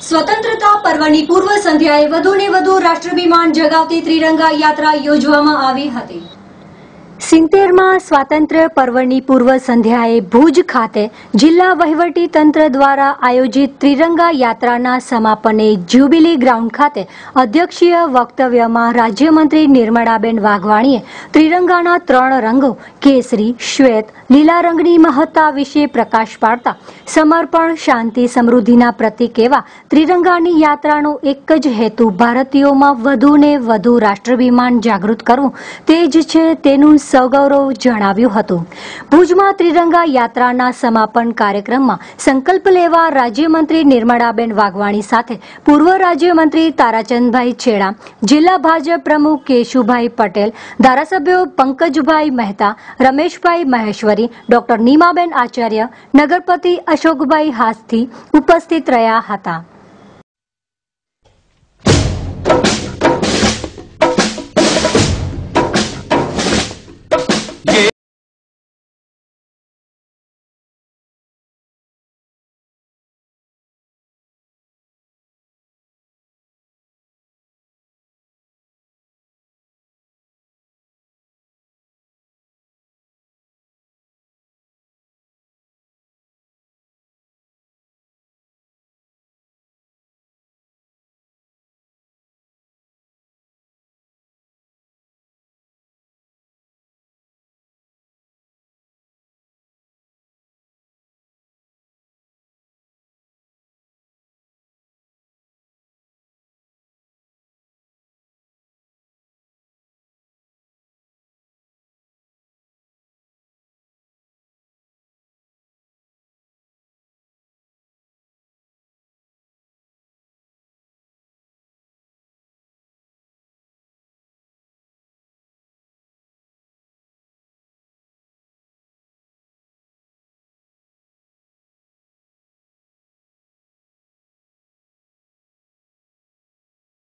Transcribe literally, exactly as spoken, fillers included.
સ્વતંત્રતા પર્વની પૂર્વ સંધ્યાએ વધુને વધુ રાષ્ટ્રાભિમાન જગાવતી ત્રિરંગા યાત્રા યોજવામાં આવી હતી। સિત્તેરમાં સ્વાતંત્ર્ય પર્વની પૂર્વ સંધ્યાએ ભુજ ખાતે જિલ્લા વહીવટી તંત્ર દ્વારા આયોજિત ત્રિરંગા યાત્રાના સમાપને જ્યુબિલી ગ્રાઉન્ડ ખાતે અધ્યક્ષીય વક્તવ્યમાં રાજ્યમંત્રી નિર્મળાબેન વાઘવાણીએ ત્રિરંગાના ત્રણ રંગો કેસરી, શ્વેત, લીલા રંગની મહત્તા વિશે પ્રકાશ પાડતા સમર્પણ, શાંતિ, સમૃદ્ધિના પ્રતીક એવા ત્રિરંગાની યાત્રાનો એક જ હેતુ ભારતીયોમાં વધુને વધુ રાષ્ટ્રાભિમાન જાગૃત કરવું તે જ છે તેનું સૌગૌરવ જણાવ્યું હતું। ભુજમાં ત્રિરંગા યાત્રાના સમાપન કાર્યક્રમમાં સંકલ્પ લેવા રાજ્યમંત્રી નિર્મળાબેન વાઘવાણી સાથે પૂર્વ રાજ્યમંત્રી તારાચંદભાઈ છેડા, જિલ્લા ભાજપ પ્રમુખ કેશુભાઈ પટેલ, ધારાસભ્યો પંકજભાઈ મહેતા, રમેશભાઈ મહેશ્વરી, ડોક્ટર નીમાબેન આચાર્ય, નગરપતિ અશોકભાઈ હાસ્થી ઉપસ્થિત રહ્યા હતા।